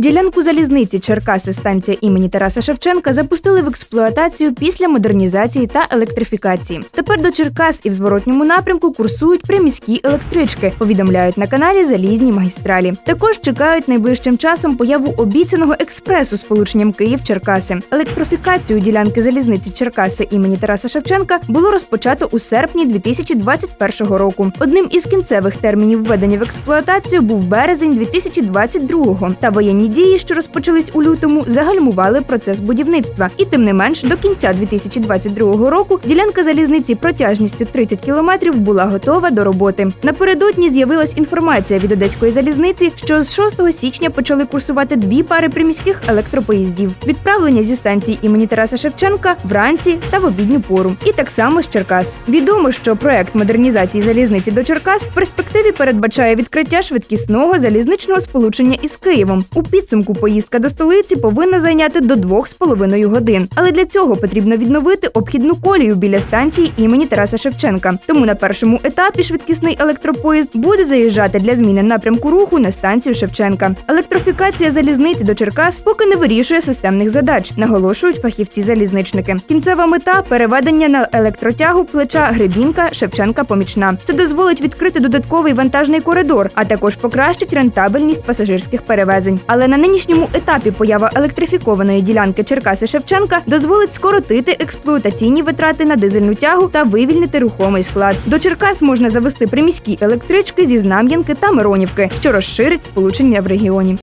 Ділянку залізниці Черкаси-станція імені Тараса Шевченка запустили в експлуатацію після модернізації та електрифікації. Тепер до Черкас і в зворотньому напрямку курсують приміські електрички, повідомляють на каналі «Залізні магістралі». Також чекають найближчим часом появу обіцяного експресу з сполученням Київ-Черкаси. Електрифікацію ділянки залізниці Черкаси імені Тараса Шевченка було розпочато у серпні 2021 року. Одним із кінцевих термінів введення в експлуатацію був березень 2022-го. Та воєнні дії, що розпочались у лютому, загальмували процес будівництва. І тим не менш, до кінця 2022 року ділянка залізниці протяжністю 30 кілометрів була готова до роботи. Напередодні з'явилась інформація від Одеської залізниці, що з 6 січня почали курсувати 2 пари приміських електропоїздів. Відправлення зі станції імені Тараса Шевченка вранці та в обідню пору. І так само з Черкас. Відомо, що проект модернізації залізниці до Черкас в перспективі передбачає відкриття швидкісного залізничного сполучення із Києвом. У підсумку поїздка до столиці повинна зайняти до 2,5 годин. Але для цього потрібно відновити обхідну колію біля станції імені Тараса Шевченка. Тому на першому етапі швидкісний електропоїзд буде заїжджати для зміни напрямку руху на станцію Шевченка. Електрифікація залізниці до Черкас поки не вирішує системних задач, наголошують фахівці-залізничники. Кінцева мета – переведення на електротягу плеча Гребінка, Шевченка, Помічна. Це дозволить відкрити додатковий вантажний коридор, а також покращить рентабельність пасажирських перевезень. Але на нинішньому етапі поява електрифікованої ділянки Черкаси-Шевченка дозволить скоротити експлуатаційні витрати на дизельну тягу та вивільнити рухомий склад. До Черкас можна завести приміські електрички зі Знам'янки та Миронівки, що розширить сполучення в регіоні.